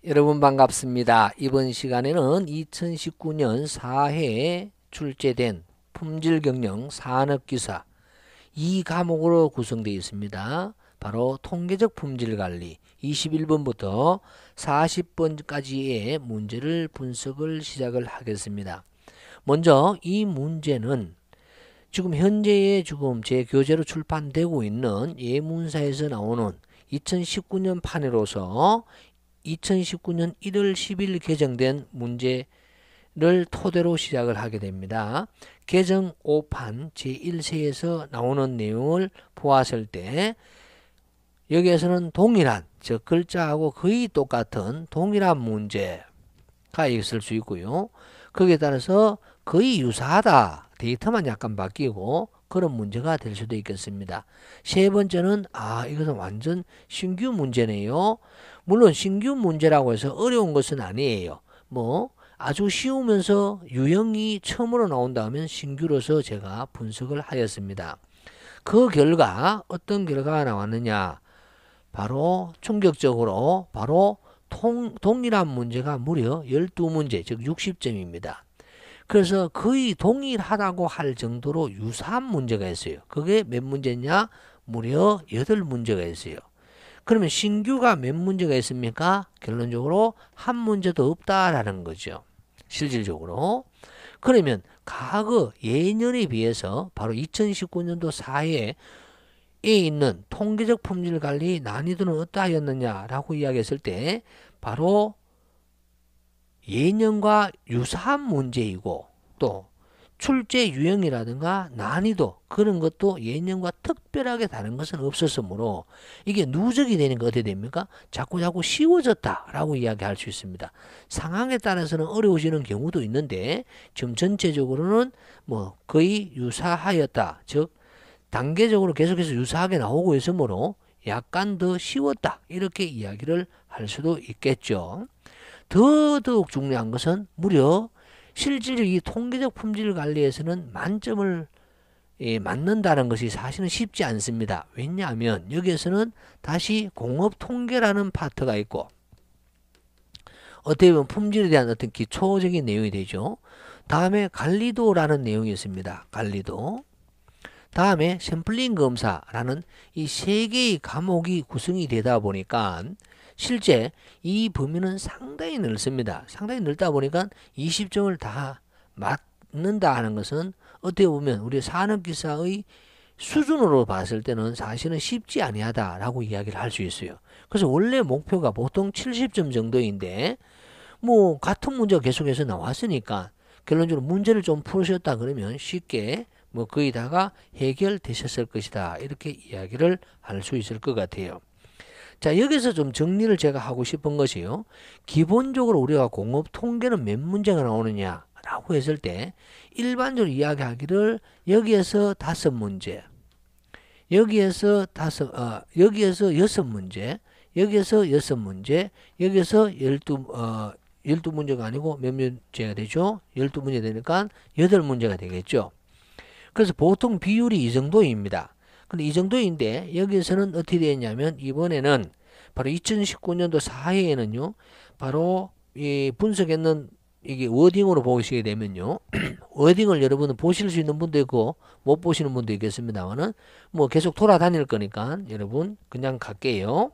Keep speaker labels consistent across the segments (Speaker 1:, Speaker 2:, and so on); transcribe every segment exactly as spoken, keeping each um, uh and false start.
Speaker 1: 여러분 반갑습니다. 이번 시간에는 이천십구 년 사 회에 출제된 품질경영 산업기사 이 과목으로 구성되어 있습니다. 바로 통계적 품질관리 이십일 번부터 사십 번까지의 문제를 분석을 시작을 하겠습니다. 먼저 이 문제는 지금 현재의 지금 제 교재로 출판되고 있는 예문사에서 나오는 이천십구 년 판으로서 이천십구 년 일월 십일 개정된 문제를 토대로 시작을 하게 됩니다. 개정 오 판 제일 세에서 나오는 내용을 보았을 때 여기에서는 동일한, 즉 글자하고 거의 똑같은 동일한 문제가 있을 수 있고요. 거기에 따라서 거의 유사하다, 데이터만 약간 바뀌고 그런 문제가 될 수도 있겠습니다. 세 번째는 아 이것은 완전 신규 문제네요. 물론 신규 문제라고 해서 어려운 것은 아니에요. 뭐 아주 쉬우면서 유형이 처음으로 나온다면 신규로서 제가 분석을 하였습니다. 그 결과 어떤 결과가 나왔느냐, 바로 충격적으로 바로 통, 동일한 문제가 무려 열두 문제, 즉 육십 점입니다. 그래서 거의 동일하다고 할 정도로 유사한 문제가 있어요. 그게 몇 문제냐? 무려 여덟 문제가 있어요. 그러면 신규가 몇 문제가 있습니까? 결론적으로 한 문제도 없다라는 거죠. 실질적으로. 그러면 과거 예년에 비해서 바로 이천십구 년도 사 회에 있는 통계적 품질관리 난이도는 어떠하였느냐라고 이야기했을 때 바로 예년과 유사한 문제이고 또 출제 유형이라든가 난이도 그런 것도 예년과 특별하게 다른 것은 없었으므로 이게 누적이 되니까 어떻게 됩니까? 자꾸 자꾸 쉬워졌다라고 이야기할 수 있습니다. 상황에 따라서는 어려워지는 경우도 있는데 지금 전체적으로는 뭐 거의 유사하였다. 즉 단계적으로 계속해서 유사하게 나오고 있으므로 약간 더 쉬웠다. 이렇게 이야기를 할 수도 있겠죠. 더더욱 중요한 것은 무려 실질적 이 통계적 품질 관리에서는 만점을 예, 맞는다는 것이 사실은 쉽지 않습니다. 왜냐하면 여기에서는 다시 공업 통계라는 파트가 있고 어떻게 보면 품질에 대한 어떤 기초적인 내용이 되죠. 다음에 관리도라는 내용이 있습니다. 관리도. 다음에 샘플링 검사라는 이 세 개의 과목이 구성이 되다 보니까 실제 이 범위는 상당히 넓습니다. 상당히 넓다 보니까 이십 점을 다 맞는다 하는 것은 어떻게 보면 우리 산업기사의 수준으로 봤을 때는 사실은 쉽지 아니하다라고 이야기를 할 수 있어요. 그래서 원래 목표가 보통 칠십 점 정도인데 뭐 같은 문제가 계속해서 나왔으니까 결론적으로 문제를 좀 풀으셨다 그러면 쉽게 뭐 거의 다가 해결되셨을 것이다. 이렇게 이야기를 할 수 있을 것 같아요. 자, 여기서 좀 정리를 제가 하고 싶은 것이요. 기본적으로 우리가 공업 통계는 몇 문제가 나오느냐 라고 했을 때 일반적으로 이야기하기를 여기에서 다섯 문제, 여기에서 다섯, 어, 여기에서 여섯 문제, 여기에서 여섯 문제, 여기에서 열두, 어, 열두 문제가 아니고 몇 문제가 되죠? 열두 문제 되니까 여덟 문제가 되겠죠. 그래서 보통 비율이 이 정도입니다. 근데 이 정도인데 여기서는 어떻게 되었냐면 이번에는 바로 이천십구 년도 사 회에는요. 바로 이 분석했는 이게 워딩으로 보시게 되면요. 워딩을 여러분은 보실 수 있는 분도 있고 못 보시는 분도 있겠습니다만은 뭐 계속 돌아다닐 거니까 여러분 그냥 갈게요.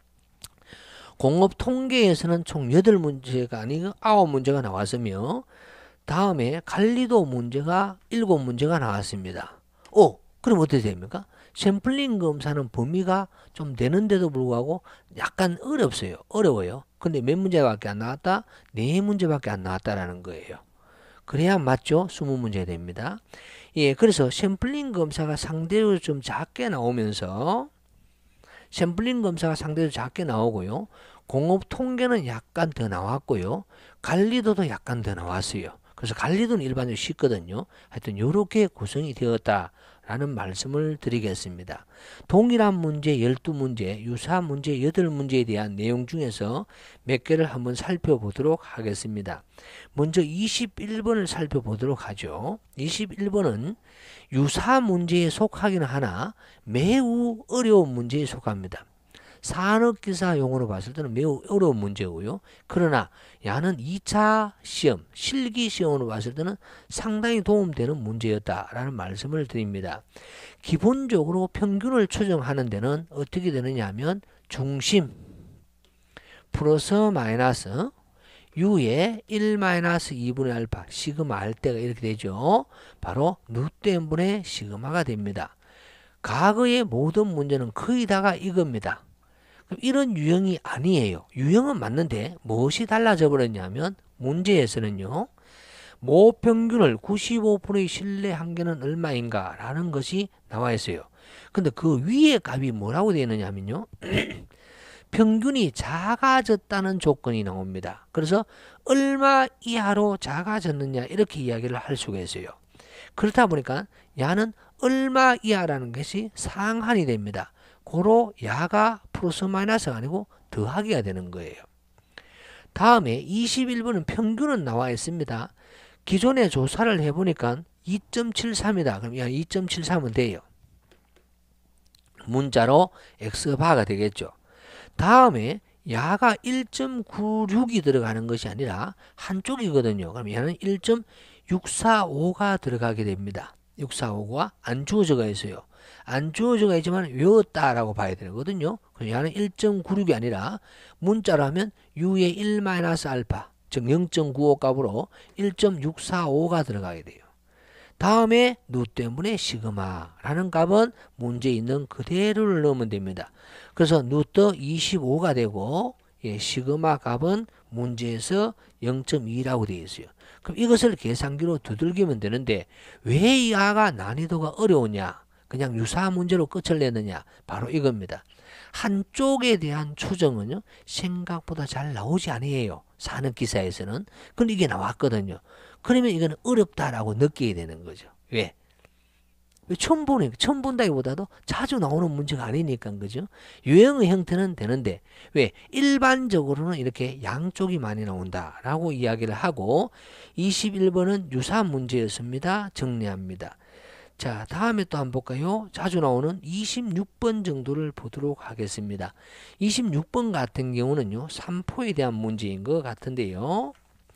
Speaker 1: 공업 통계에서는 총 여덟 문제가 아니고 아홉 문제가 나왔으며 다음에 관리도 문제가 일곱 문제가 나왔습니다. 오, 그럼 어떻게 됩니까? 샘플링 검사는 범위가 좀 되는데도 불구하고 약간 어렵어요. 어려워요. 근데 몇 문제밖에 안 나왔다? 네 문제밖에 안 나왔다라는 거예요. 그래야 맞죠? 이십 문제 됩니다. 예, 그래서 샘플링 검사가 상대적으로 좀 작게 나오면서 샘플링 검사가 상대적으로 작게 나오고요. 공업 통계는 약간 더 나왔고요. 관리도도 약간 더 나왔어요. 그래서 관리도는 일반적으로 쉽거든요. 하여튼 이렇게 구성이 되었다라는 말씀을 드리겠습니다. 동일한 문제 열두 문제, 유사한 문제 여덟 문제에 대한 내용 중에서 몇 개를 한번 살펴보도록 하겠습니다. 먼저 이십일 번을 살펴보도록 하죠. 이십일 번은 유사 문제에 속하기는 하나 매우 어려운 문제에 속합니다. 산업기사 용어로 봤을 때는 매우 어려운 문제고요. 그러나 야는 이 차 시험, 실기 시험으로 봤을 때는 상당히 도움되는 문제였다라는 말씀을 드립니다. 기본적으로 평균을 추정하는 데는 어떻게 되느냐 하면 중심 플러스 마이너스 U의 일 마이너스 이분의 알파 시그마 알때가 이렇게 되죠. 바로 루트n분의 시그마가 됩니다. 과거의 모든 문제는 거의 다가 이겁니다. 그럼 이런 유형이 아니에요. 유형은 맞는데 무엇이 달라져 버렸냐면 문제에서는요. 모평균을 구십오 퍼센트의 신뢰 한계는 얼마인가 라는 것이 나와 있어요. 근데 그 위에 값이 뭐라고 되어 있느냐면요. 평균이 작아졌다는 조건이 나옵니다. 그래서 얼마 이하로 작아졌느냐 이렇게 이야기를 할 수가 있어요. 그렇다 보니까 야는 얼마 이하라는 것이 상한이 됩니다. 고로 야가 플러스 마이너스가 아니고 더하기가 되는 거예요. 다음에 이십일 번은 평균은 나와 있습니다. 기존에 조사를 해보니까 이 점 칠삼이다. 그럼 야 이 점 칠삼은 돼요. 문자로 X바가 되겠죠. 다음에 야가 일 점 구육이 들어가는 것이 아니라 한쪽이거든요. 그럼 야는 일 점 육사오가 들어가게 됩니다. 육사오가 안 주어져가 있어요. 안 주어져가 있지만 외웠다라고 봐야 되거든요. 그래서 야는 일 점 구육이 아니라 문자로 하면 U의 일 마이너스 알파 즉 영 점 구오 값으로 일 점 육사오가 들어가게 돼요. 다음에 루트n분의 시그마라는 값은 문제에 있는 그대로를 넣으면 됩니다. 그래서 루트 이십오가 되고 예, 시그마 값은 문제에서 영 점 이라고 되어 있어요. 그럼 이것을 계산기로 두들기면 되는데 왜 이 아가 난이도가 어려우냐? 그냥 유사한 문제로 끝을 내느냐? 바로 이겁니다. 한쪽에 대한 추정은요. 생각보다 잘 나오지 아니에요. 산업기사에서는. 근데 이게 나왔거든요. 그러면 이건 어렵다라고 느끼게 되는 거죠. 왜? 왜 처음 보니까, 처음 본다기보다도 자주 나오는 문제가 아니니까, 그죠? 유형의 형태는 되는데, 왜? 일반적으로는 이렇게 양쪽이 많이 나온다라고 이야기를 하고, 이십일 번은 유사한 문제였습니다. 정리합니다. 자, 다음에 또 한번 볼까요? 자주 나오는 이십육 번 정도를 보도록 하겠습니다. 이십육 번 같은 경우는요, 삼포에 대한 문제인 것 같은데요.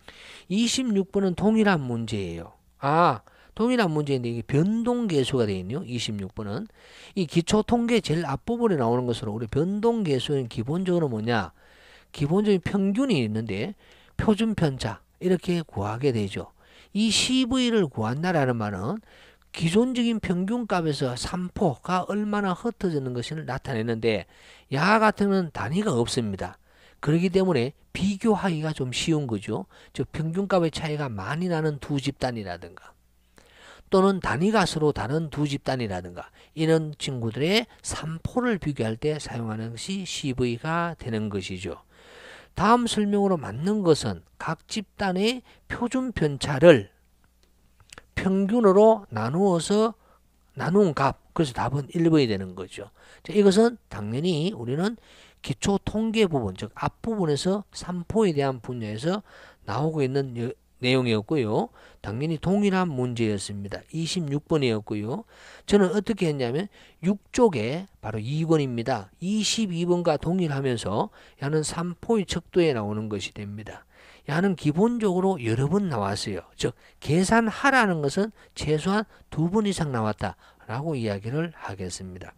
Speaker 1: 이십육 번은 동일한 문제예요. 아, 동일한 문제인데 이게 변동계수가 되어 있네요. 이십육 번은. 이 기초통계 제일 앞부분에 나오는 것으로 우리 변동계수는 기본적으로 뭐냐? 기본적인 평균이 있는데 표준편차 이렇게 구하게 되죠. 이 씨브이를 구한다라는 말은 기존적인 평균값에서 삼포가 얼마나 흩어지는 것을 나타내는데 야 같은 건 단위가 없습니다. 그렇기 때문에 비교하기가 좀 쉬운 거죠. 즉 평균값의 차이가 많이 나는 두 집단이라든가 또는 단위가 서로 다른 두 집단이라든가 이런 친구들의 삼포를 비교할 때 사용하는 것이 씨브이가 되는 것이죠. 다음 설명으로 맞는 것은 각 집단의 표준 편차를 평균으로 나누어서 나눈 값. 그래서 답은 일 번이 되는 거죠. 자, 이것은 당연히 우리는 기초 통계 부분, 즉 앞부분에서 삼포에 대한 분야에서 나오고 있는 여, 내용이었고요. 당연히 동일한 문제였습니다. 이십육 번이었고요. 저는 어떻게 했냐면 육 쪽에 바로 이 번입니다. 이십이 번과 동일하면서 야는 삼포의 척도에 나오는 것이 됩니다. 야는 기본적으로 여러 번 나왔어요. 즉 계산하라는 것은 최소한 두 번 이상 나왔다라고 이야기를 하겠습니다.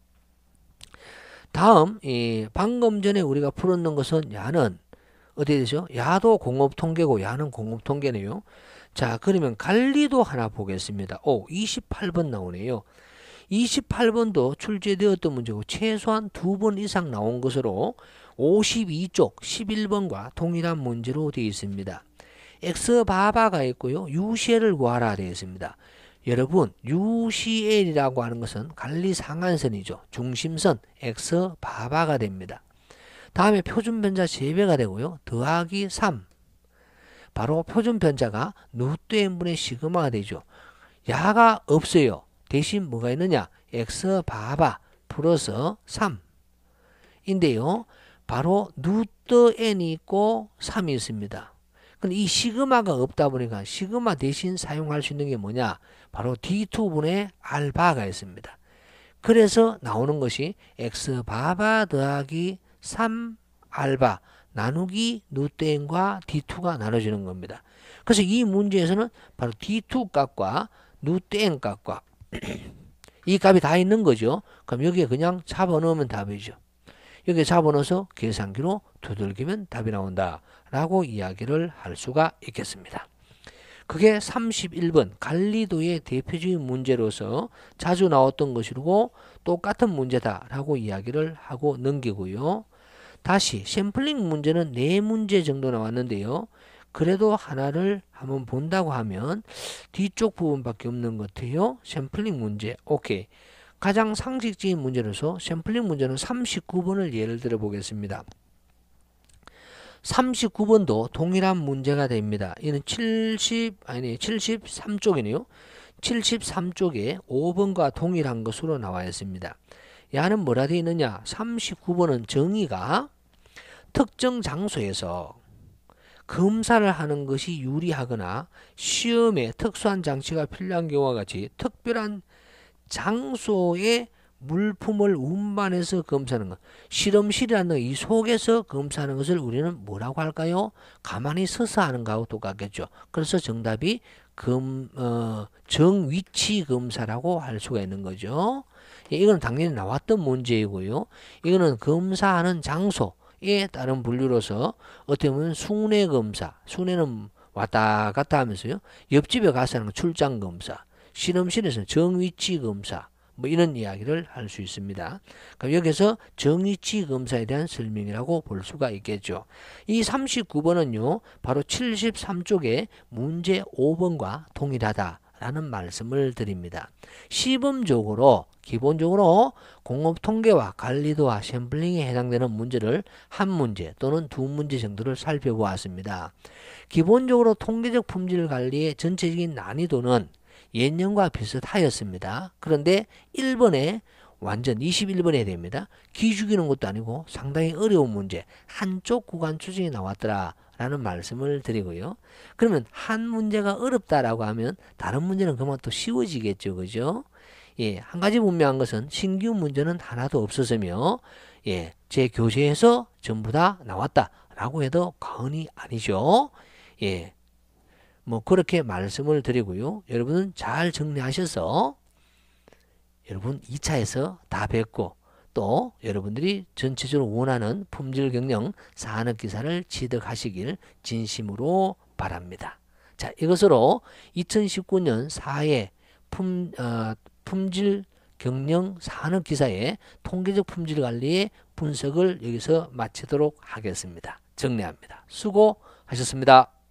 Speaker 1: 다음 이 방금 전에 우리가 풀었는 것은 야는 어디 되죠? 야도 공업통계고 야는 공업통계네요. 자, 그러면 관리도 하나 보겠습니다. 오, 이십팔 번 나오네요. 이십팔 번도 출제되었던 문제고 최소한 두 번 이상 나온 것으로 오십이 쪽 십일 번과 동일한 문제로 되어 있습니다. X바바가 있고요. 유씨엘을 구하라 되어 있습니다. 여러분 유씨엘이라고 하는 것은 관리상한선이죠. 중심선 X바바가 됩니다. 다음에 표준편차 세 배가 되고요. 더하기 삼. 바로 표준편차가 루트n분의 시그마가 되죠. 야가 없어요. 대신 뭐가 있느냐? X바바 플러스 삼 인데요. 바로 루트 n이 있고 삼이 있습니다. 근데 이 시그마가 없다 보니까 시그마 대신 사용할 수 있는 게 뭐냐? 바로 디 투분의 알파가 있습니다. 그래서 나오는 것이 X바바 더하기 삼 알바 나누기 누땡과 디 투가 나눠지는 겁니다. 그래서 이 문제에서는 바로 디 투 값과 누땡 값과 이 값이 다 있는 거죠. 그럼 여기에 그냥 잡아넣으면 답이죠. 여기에 잡아넣어서 계산기로 두들기면 답이 나온다 라고 이야기를 할 수가 있겠습니다. 그게 삼십일 번 갈리도의 대표적인 문제로서 자주 나왔던 것이고 똑같은 문제다 라고 이야기를 하고 넘기고요. 다시 샘플링 문제는 네 문제 정도 나왔는데요. 그래도 하나를 한번 본다고 하면 뒤쪽 부분밖에 없는 것 같아요. 샘플링 문제. 오케이. 가장 상식적인 문제로서 샘플링 문제는 삼십구 번을 예를 들어 보겠습니다. 삼십구 번도 동일한 문제가 됩니다. 이는 칠십 아니 칠십삼 쪽이네요. 칠십삼 쪽에 오 번과 동일한 것으로 나와 있습니다. 야는 뭐라 되어 있느냐? 삼십구 번은 정의가 특정 장소에서 검사를 하는 것이 유리하거나 시험에 특수한 장치가 필요한 경우와 같이 특별한 장소에 물품을 운반해서 검사하는 것. 실험실이라는 이 속에서 검사하는 것을 우리는 뭐라고 할까요? 가만히 서서 하는 거하고 똑같겠죠. 그래서 정답이 검, 어, 정위치 검사라고 할 수가 있는 거죠. 예, 이거는 당연히 나왔던 문제이고요. 이거는 검사하는 장소에 따른 분류로서 어떻게 보면 순회 검사, 순회는 왔다 갔다 하면서요. 옆집에 가서 하는 출장 검사, 실험실에서는 정위치 검사, 뭐 이런 이야기를 할 수 있습니다. 그럼 여기서 정위치 검사에 대한 설명이라고 볼 수가 있겠죠. 이 삼십구 번은요. 바로 칠십삼 쪽에 문제 오 번과 동일하다라는 말씀을 드립니다. 시범적으로 기본적으로 공업통계와 관리도와 샘플링에 해당되는 문제를 한 문제 또는 두 문제 정도를 살펴보았습니다. 기본적으로 통계적 품질 관리의 전체적인 난이도는 예년과 비슷하였습니다. 그런데 일 번에 완전 이십일 번에 됩니다. 기죽이는 것도 아니고 상당히 어려운 문제 한쪽 구간 추정이 나왔더라 라는 말씀을 드리고요. 그러면 한 문제가 어렵다라고 하면 다른 문제는 그만 또 쉬워지겠죠. 그죠? 예, 한 가지 분명한 것은 신규 문제는 하나도 없었으며 예, 제 교재에서 전부 다 나왔다라고 해도 과언이 아니죠. 예. 뭐 그렇게 말씀을 드리고요. 여러분은 잘 정리하셔서 여러분 이 차에서 다 뵙고 또 여러분들이 전체적으로 원하는 품질 경영 산업기사를 취득하시길 진심으로 바랍니다. 자, 이것으로 이천십구 년 사 회 품, 어, 품질 경영 산업기사의 통계적 품질 관리의 분석을 여기서 마치도록 하겠습니다. 정리합니다. 수고하셨습니다.